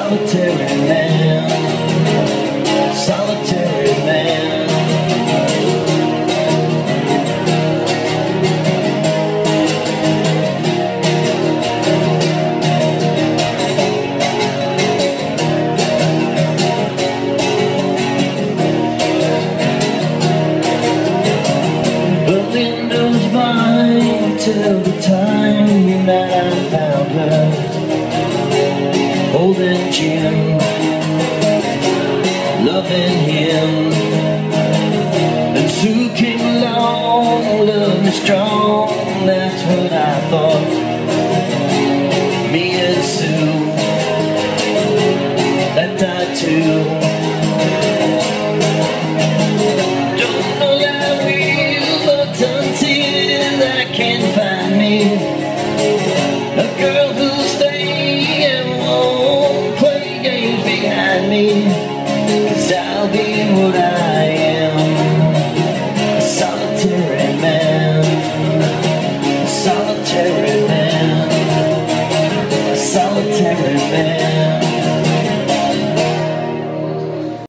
solitary man, solitary man. The windows by till the time that I found her, holding Jim, loving him. And Sue came along, loved me strong, that's what I thought. Me and Sue, that died too.